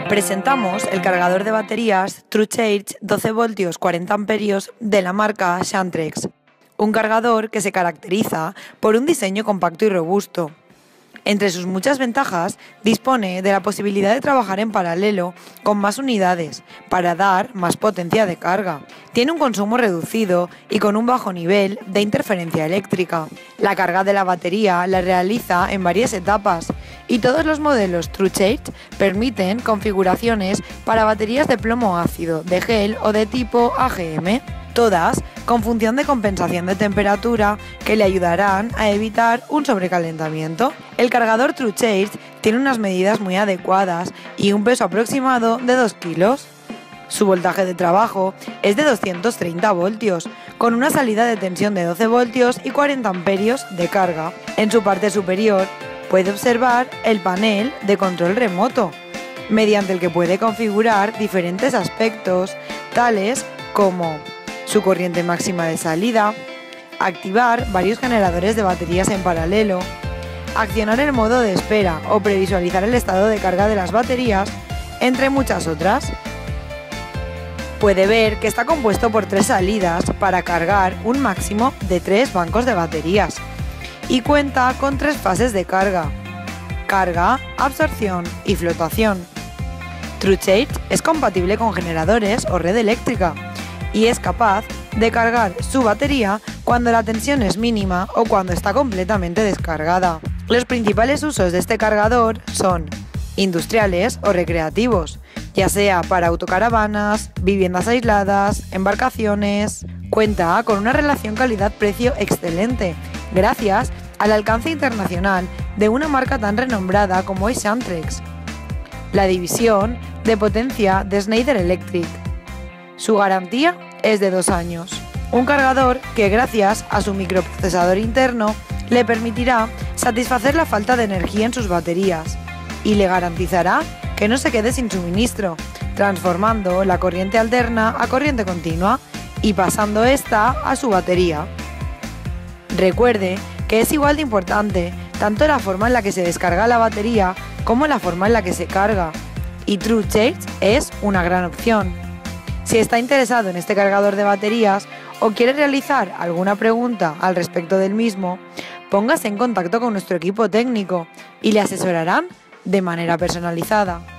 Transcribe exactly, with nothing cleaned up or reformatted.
Presentamos el cargador de baterías TrueCharge doce voltios cuarenta amperios de la marca Xantrex, un cargador que se caracteriza por un diseño compacto y robusto. Entre sus muchas ventajas, dispone de la posibilidad de trabajar en paralelo con más unidades para dar más potencia de carga. Tiene un consumo reducido y con un bajo nivel de interferencia eléctrica. La carga de la batería la realiza en varias etapas y todos los modelos TrueCharge permiten configuraciones para baterías de plomo ácido, de gel o de tipo A G M. Todas con función de compensación de temperatura que le ayudarán a evitar un sobrecalentamiento. El cargador TrueCharge tiene unas medidas muy adecuadas y un peso aproximado de dos kilos. Su voltaje de trabajo es de doscientos treinta voltios, con una salida de tensión de doce voltios y cuarenta amperios de carga. En su parte superior puede observar el panel de control remoto, mediante el que puede configurar diferentes aspectos, tales como su corriente máxima de salida, activar varios generadores de baterías en paralelo, accionar el modo de espera o previsualizar el estado de carga de las baterías, entre muchas otras. Puede ver que está compuesto por tres salidas para cargar un máximo de tres bancos de baterías y cuenta con tres fases de carga: carga, absorción y flotación. TrueCharge es compatible con generadores o red eléctrica y es capaz de cargar su batería cuando la tensión es mínima o cuando está completamente descargada. Los principales usos de este cargador son industriales o recreativos, ya sea para autocaravanas, viviendas aisladas, embarcaciones. Cuenta con una relación calidad-precio excelente, gracias al alcance internacional de una marca tan renombrada como es Xantrex, la división de potencia de Schneider Electric. Su garantía es de dos años. Un cargador que, gracias a su microprocesador interno, le permitirá satisfacer la falta de energía en sus baterías y le garantizará que no se quede sin suministro, transformando la corriente alterna a corriente continua y pasando esta a su batería. Recuerde que es igual de importante tanto la forma en la que se descarga la batería como la forma en la que se carga, y TrueCharge es una gran opción. Si está interesado en este cargador de baterías o quiere realizar alguna pregunta al respecto del mismo, póngase en contacto con nuestro equipo técnico y le asesorarán de manera personalizada.